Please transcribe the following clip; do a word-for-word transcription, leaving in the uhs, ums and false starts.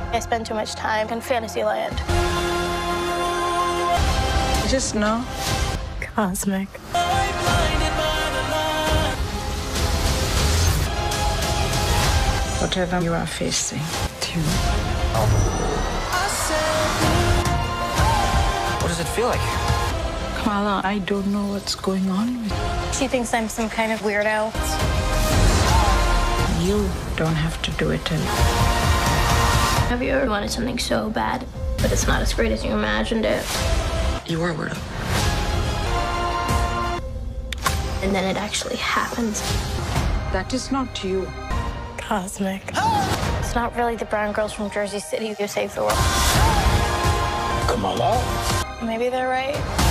I spend too much time in fantasy land. You just know. Cosmic. Whatever you are facing, tune. What does it feel like? Kamala, I don't know what's going on with you. She thinks I'm some kind of weirdo. You don't have to do it alone. Have you ever wanted something so bad, but it's not as great as you imagined it? You are a weirdo. And then it actually happens. That is not you. Cosmic. It's not really the brown girls from Jersey City who saved the world. Kamala? Maybe they're right.